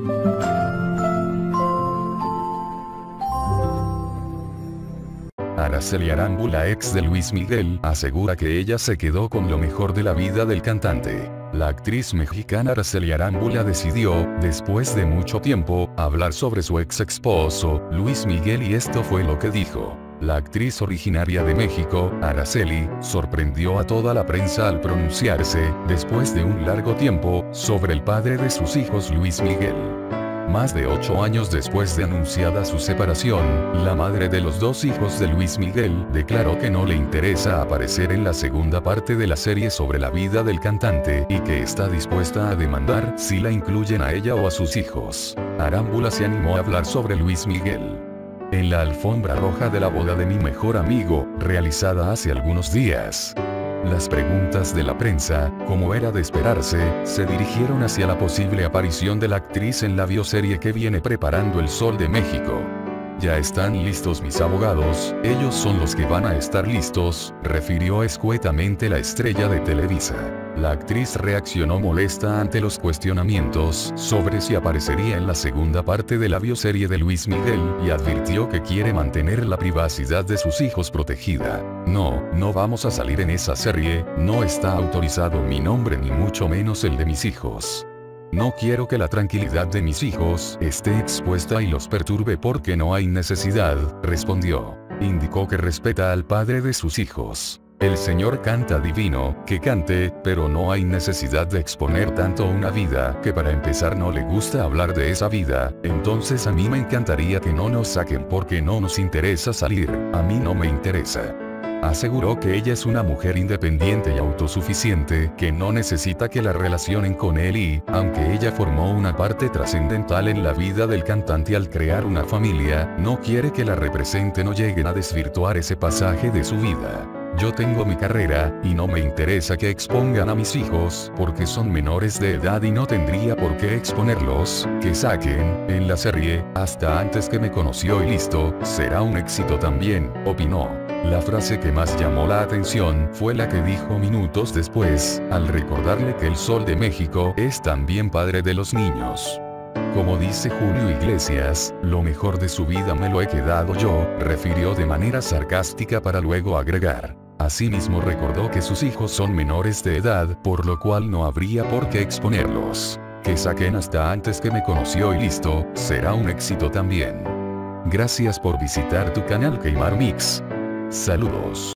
Araceli Arámbula, ex de Luis Miguel, asegura que ella se quedó con lo mejor de la vida del cantante. La actriz mexicana Araceli Arámbula decidió, después de mucho tiempo, hablar sobre su ex esposo, Luis Miguel, y esto fue lo que dijo. La actriz originaria de México, Araceli, sorprendió a toda la prensa al pronunciarse, después de un largo tiempo, sobre el padre de sus hijos, Luis Miguel. Más de 8 años después de anunciada su separación, la madre de los 2 hijos de Luis Miguel declaró que no le interesa aparecer en la segunda parte de la serie sobre la vida del cantante y que está dispuesta a demandar si la incluyen a ella o a sus hijos. Arámbula se animó a hablar sobre Luis Miguel. En la alfombra roja de la boda de mi mejor amigo, realizada hace algunos días, las preguntas de la prensa, como era de esperarse, se dirigieron hacia la posible aparición de la actriz en la bioserie que viene preparando El Sol de México. Ya están listos mis abogados, ellos son los que van a estar listos, refirió escuetamente la estrella de Televisa. La actriz reaccionó molesta ante los cuestionamientos sobre si aparecería en la segunda parte de la bioserie de Luis Miguel y advirtió que quiere mantener la privacidad de sus hijos protegida. No vamos a salir en esa serie, no está autorizado mi nombre ni mucho menos el de mis hijos. No quiero que la tranquilidad de mis hijos esté expuesta y los perturbe porque no hay necesidad, respondió. Indicó que respeta al padre de sus hijos. El señor canta divino, que cante, pero no hay necesidad de exponer tanto una vida que para empezar no le gusta hablar de esa vida, entonces a mí me encantaría que no nos saquen porque no nos interesa salir, a mí no me interesa. Aseguró que ella es una mujer independiente y autosuficiente, que no necesita que la relacionen con él y, aunque ella formó una parte trascendental en la vida del cantante al crear una familia, no quiere que la representen o lleguen a desvirtuar ese pasaje de su vida. Yo tengo mi carrera, y no me interesa que expongan a mis hijos, porque son menores de edad y no tendría por qué exponerlos, que saquen, en la serie, hasta antes que me conoció y listo, será un éxito también, opinó. La frase que más llamó la atención fue la que dijo minutos después, al recordarle que El Sol de México es también padre de los niños. Como dice Julio Iglesias, lo mejor de su vida me lo he quedado yo, refirió de manera sarcástica para luego agregar. Asimismo recordó que sus hijos son menores de edad, por lo cual no habría por qué exponerlos. Que saquen hasta antes que me conoció y listo, será un éxito también. Gracias por visitar tu canal Keimar Mix. Saludos.